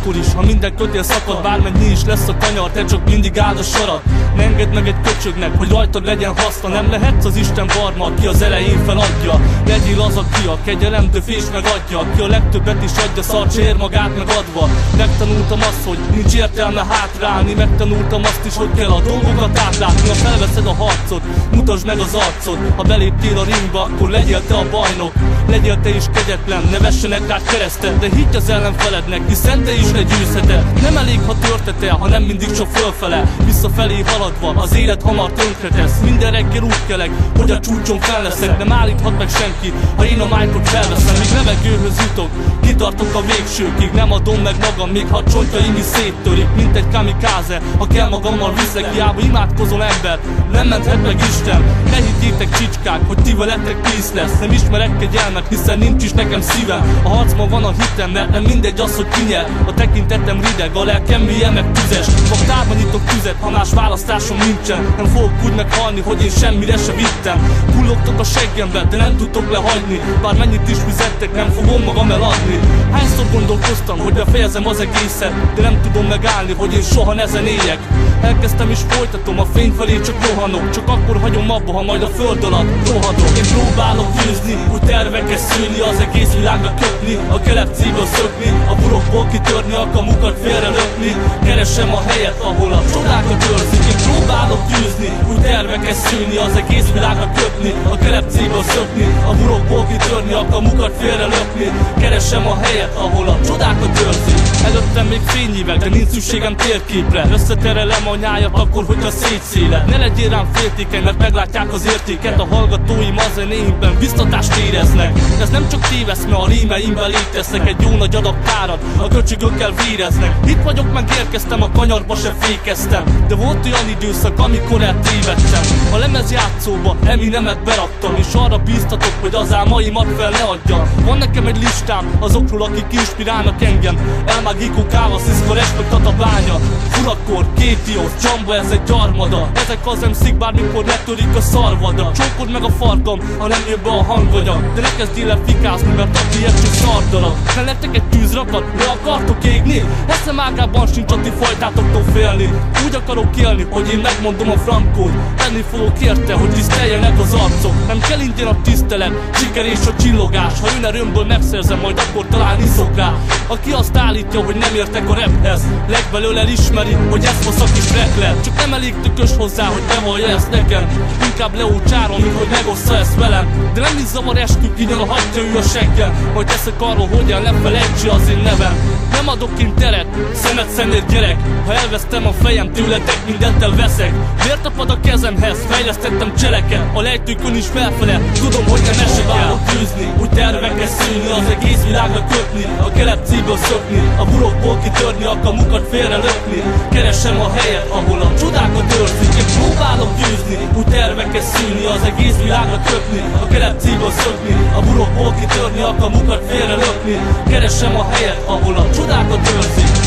akkor is, ha minden kötél szakad, bármennyi is lesz a kanyar, te csak mindig áld a sarat. Ne engedd meg egy köcsögnek, hogy rajtad legyen haszna, nem lehetsz az Isten barma, aki az elején feladja. Legyél az, aki a kegyelemtől fés megadja, aki a legtöbbet is adja, szarts ér magát megadva. Megtanultam azt, hogy nincs értelme hátrálni, megtanultam azt is, hogy kell a dolgokat átlátni. Ha felveszed a harcot, mutasd meg az arcod, ha beléptél a ringba, akkor legyél te a bajnok. Legyél te is kegyetlen, ne vessenek rád keresztet, de higgy az ellenfelednek, hiszen te is legyőzheted. Nem elég, ha törted el, hanem mindig csak fölfele, visszafelé haladva, az élet hamar tönkretesz. Minden reggel úgy kelek, hogy a csúcson fel leszek, nem állíthat meg senki, ha én a májkot felveszem. Míg levegőhöz jutok, kitartok a végsőkig, nem adom meg magam, még ha csontjaim is széttörik, mint egy kamikáze, ha kell magammal viszek. Hiába imádkozol ember, nem menthet meg Isten. Ne higgyétek csicskák, hogy ti veletek pénz lesz, nem ismerek kegyelmet, hiszen nincs is nekem szívem. A harcban van a hitem, mert nem mindegy az, hogy ki nyer. A tekintetem rideg, a lelkem mélyen meg tüzes. Fogtárba nyitok tüzet, ha más választásom nincsen. Nem fogok úgy meghalni, hogy én semmire se vittem. Kullogtok a seggembe, de nem tudtok lehagyni. Bármennyit is fizettek, nem fogom magam eladni. Hányszor gondolkoztam, hogy befejezem az egészet, de nem tudom megállni, hogy én soha nezen éljek. Elkezdtem és folytatom, a fény felé csak rohanok, csak akkor hagyom abba, ha majd a föld alatt rohadok. Én próbálok győzni, úgy terveket szülni, az egész világra kötni, a kelepcéből szökni, a burokból kitörni, a kamukat félrelökni. Keresem a helyet, ahol a csodákat őrzik. Én próbálok győzni, úgy terveket szülni, az egész világra kötni, a kelepcéből szökni, a burokból kitörni, a kamukat félrelökni. Keresem a helyet, ahol a csodákat őrzik. Előttem még fényévek, de nincs szükségem térképre. Összeterelem a nyájat akkor, hogyha szétszéled. Ne legyél rám féltékeny, mert meglátják az értéket. A hallgatóim a zenéimben biztatást éreznek. Ez nem csak téveszme, a rímeimben léteznek. Egy jó nagy adag párat, a köcsögökkel véreznek. Itt vagyok, megérkeztem, a kanyarba se fékeztem, de volt olyan időszak, amikor eltévedtem. A lemezjátszóba Eminemet beraktam, és arra bíztatok, hogy az álmaimat fel ne adjam. Van nekem egy listám azokról, akik inspirálnak engem. El Magico, Káva, Sziszko, Respekt, a bánya, Furakor, Kétios, Jumbo, ez egy armada. Ezek az MC-k bármikor letörik a szarvada. Csókod meg a farkam, ha nem jön be a hanganyag, de ne kezdjél el fikázni, mert a tiéd csak szardarab. Ne lettek egy tűzrakat, le akartok égni? Eszem ágában sincs, a ti fajtátoktól félni. Úgy akarok élni, hogy én megmondom a frankót. Tenni fogok érte, hogy tiszteljenek az arcok. Nem kell ingyen a tisztelet, siker és a csillogás. Ha ön erőmből megszerzem, majd akkor talán iszok rá. Aki azt állítja, hogy nem értek a raphez, legbelől elismeri, hogy ez faszak is rap lett. Csak nem elég tökös hozzá, hogy bevallja ezt nekem. Inkább leócsárom, mint hogy megossza ezt velem. De nem is zavar, eskü kinyal, hagyja ő a seggel. Majd teszek arról, hogyan lefelejtse az én nevem. Nem adok én teret, szemet szennér gyerek. Ha elvesztem a fejem, tőletek mindent elveszek. Vért tapad a kezemhez, fejlesztettem cseleket. A lejtőkön is felfele, tudom, hogy nem esek el. Tűzni, úgy terveket szülni, az egész világra kötni, a kelepcéből szökni, a burokból kitörni, a kamukat félrelökni. Keresem a helyet, ahol a csodákat őrzik. Én próbálok győzni, úgy terveket szülni, az egész világra kötni, a kelepcéből szökni, a burokból kitörni, a kamukat félrelökni. Keresem a helyet, ahol a csodákat őrzik.